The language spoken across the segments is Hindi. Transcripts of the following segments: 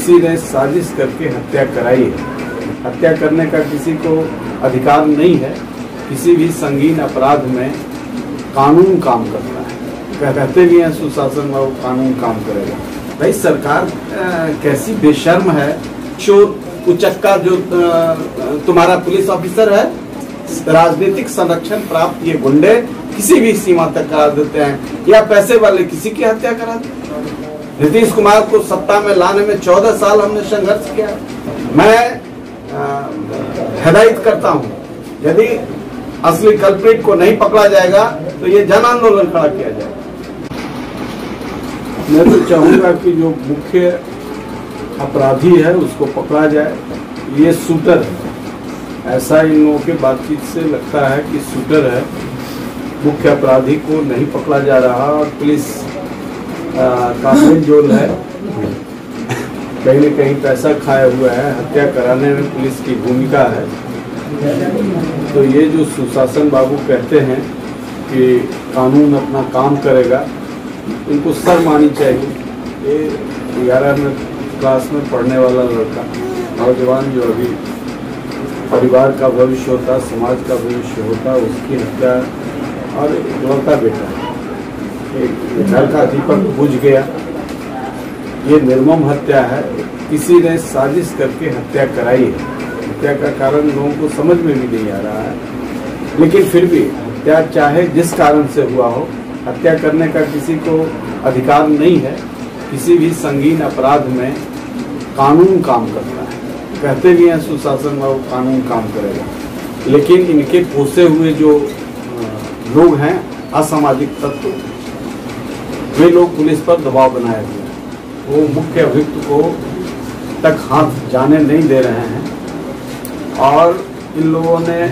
किसी ने साजिश करके हत्या कराई है। हत्या करने का किसी को अधिकार नहीं है। किसी भी संगीन अपराध में कानून काम करता है। कहते भी हैं सुशासन में वो कानून काम करेगा। भाई सरकार कैसी बेशर्म है। चोर उचक्का जो तुम्हारा पुलिस ऑफिसर है, राजनीतिक संरक्षण प्राप्त ये गुंडे किसी भी सीमा तक करा देते हैं, या पैसे वाले किसी की हत्या करा देते हैं। नीतीश कुमार को सत्ता में लाने में 14 साल हमने संघर्ष किया। मैं हिदायत करता हूं, यदि असली कल्प्रिट को नहीं पकड़ा जाएगा तो ये जन आंदोलन खड़ा किया जाएगा। मैं तो चाहूंगा कि जो मुख्य अपराधी है उसको पकड़ा जाए। ये शूटर है, ऐसा इन लोगों के बातचीत से लगता है कि शूटर है। मुख्य अपराधी को नहीं पकड़ा जा रहा और पुलिस का मेलजोल है, कहीं न कहीं पैसा खाया हुआ है। हत्या कराने में पुलिस की भूमिका है। तो ये जो सुशासन बाबू कहते हैं कि कानून अपना काम करेगा, इनको शर्म आनी चाहिए। ये 11वीं क्लास में पढ़ने वाला लड़का, नौजवान जो अभी परिवार का भविष्य होता, समाज का भविष्य होता, उसकी हत्या, और इकलौता बेटा, एक घर का दीपक बुझ गया। ये निर्मम हत्या है। किसी ने साजिश करके हत्या कराई है। हत्या का कारण लोगों को समझ में भी नहीं आ रहा है, लेकिन फिर भी हत्या चाहे जिस कारण से हुआ हो, हत्या करने का किसी को अधिकार नहीं है। किसी भी संगीन अपराध में कानून काम करता है। कहते भी हैं सुशासन में वो कानून काम करेगा, लेकिन इनके पोसे हुए जो लोग हैं, असामाजिक तत्व, वे लोग पुलिस पर दबाव बनाए हुए हैं। वो मुख्य अभियुक्त को तक हाथ जाने नहीं दे रहे हैं, और इन लोगों ने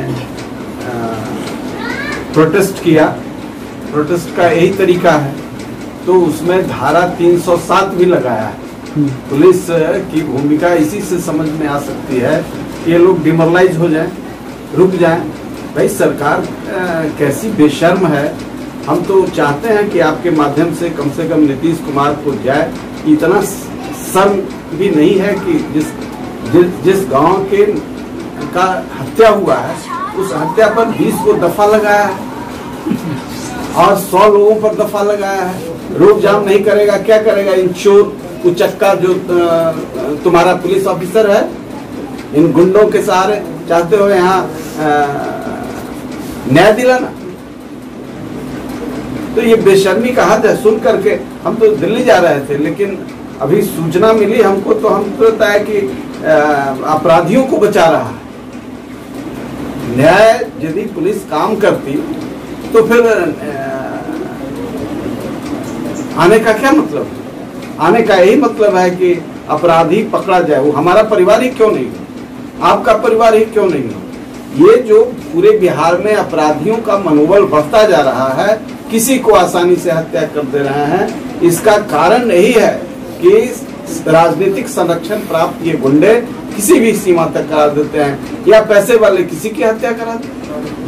प्रोटेस्ट किया। प्रोटेस्ट का यही तरीका है, तो उसमें धारा 307 भी लगाया है। पुलिस की भूमिका इसी से समझ में आ सकती है कि ये लोग डिमोरलाइज हो जाएं, रुक जाएं। भाई सरकार कैसी बेशर्म है। हम तो चाहते हैं कि आपके माध्यम से कम नीतीश कुमार को जाए। इतना शर्म भी नहीं है कि जिस गांव के का हत्या हुआ है, उस हत्या पर 20 को दफा लगाया है और 100 लोगों पर दफा लगाया है। रोक जाम नहीं करेगा, क्या करेगा? इन चोर उचक्का जो तुम्हारा पुलिस ऑफिसर है, इन गुंडों के सहारे चाहते हो यहाँ न्याय दिलाना? तो ये बेशर्मी का हद है। सुन करके हम तो दिल्ली जा रहे थे, लेकिन अभी सूचना मिली हमको, तो हम तो पता है कि अपराधियों को बचा रहा है। न्याय यदि पुलिस काम करती तो फिर आने का क्या मतलब? आने का यही मतलब है कि अपराधी पकड़ा जाए। वो हमारा परिवार ही क्यों नहीं हो, आपका परिवार ही क्यों नहीं हो? ये जो पूरे बिहार में अपराधियों का मनोबल बढ़ता जा रहा है, किसी को आसानी से हत्या कर दे रहे हैं, इसका कारण यही है कि राजनीतिक संरक्षण प्राप्त ये गुंडे किसी भी सीमा तक करा देते हैं, या पैसे वाले किसी की हत्या करा देते हैं।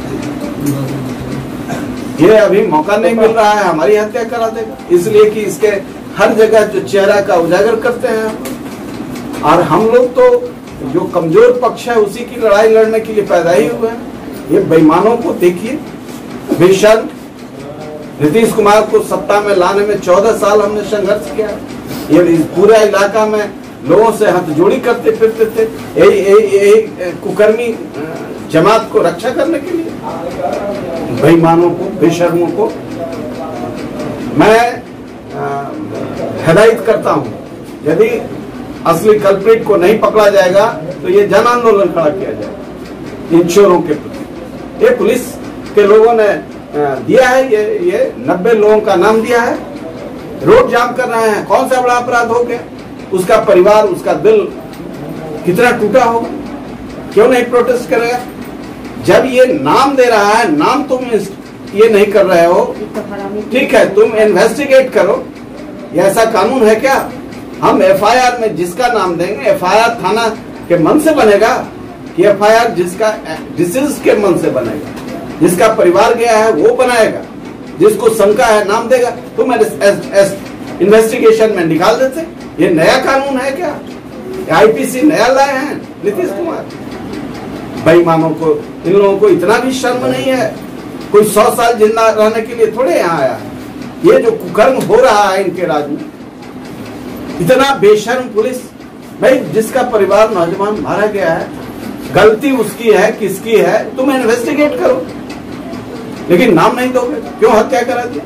ये अभी मौका नहीं मिल रहा है, हमारी हत्या करा देगा, इसलिए कि इसके हर जगह जो चेहरा का उजागर करते हैं। और हम लोग तो जो कमजोर पक्ष है उसी की लड़ाई लड़ने के लिए पैदा ही हुए हैं। ये बेईमानों को देखिए, बेशर्म। नीतीश कुमार को सत्ता में लाने में 14 साल हमने संघर्ष किया। ये पूरा इलाका में लोगों से हाथ जोड़ी करते फिरते थे, यही कुकर्मी जमात को रक्षा करने के लिए। बेईमानों को, बेशर्मों को मैं हिदायत करता हूं, यदि असली कल्प्रिट को नहीं पकड़ा जाएगा तो ये जन आंदोलन खड़ा किया जाएगा इन चोरों के प्रति। ये पुलिस के लोगों ने दिया है, ये 90 लोगों का नाम दिया है, रोड जाम कर रहे हैं। कौन सा बड़ा अपराध हो गया? उसका परिवार, उसका दिल कितना टूटा होगा? क्यों नहीं प्रोटेस्ट करेगा? जब ये नाम दे रहा है, नाम तुम ये नहीं कर रहे हो, ठीक है, तुम इन्वेस्टिगेट करो। ये ऐसा कानून है क्या? हम एफआईआर में जिसका नाम देंगे, एफआईआर थाना के मन से बनेगा कि एफआईआर जिसका डिसीज के मन से बनेगा? जिसका परिवार गया है वो बनाएगा, जिसको शंका है नाम देगा। तुम इन्वेस्टिगेशन में निकाल देते। ये नया कानून है क्या? आईपीसी नया लाए हैं नीतीश कुमार? बेईमानों को, इन लोगों को इतना भी शर्म नहीं है? कोई 100 साल जिंदा रहने के लिए थोड़े यहाँ आया है। ये जो कुकर्म हो रहा है इनके राज में, इतना बेशर्म पुलिस। भाई जिसका परिवार नौजवान मारा गया है, गलती उसकी है, किसकी है, तुम इन्वेस्टिगेट करो, लेकिन नाम नहीं दोगे। क्यों हत्या करा दी?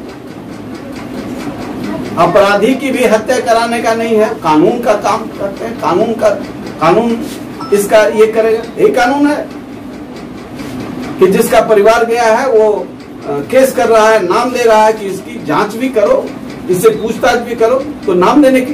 अपराधी की भी हत्या कराने का नहीं है, कानून का काम करते हैं। कानून इसका ये करेगा। ये कानून है कि जिसका परिवार गया है वो केस कर रहा है, नाम दे रहा है कि इसकी जांच भी करो, इससे पूछताछ भी करो, तो नाम देने की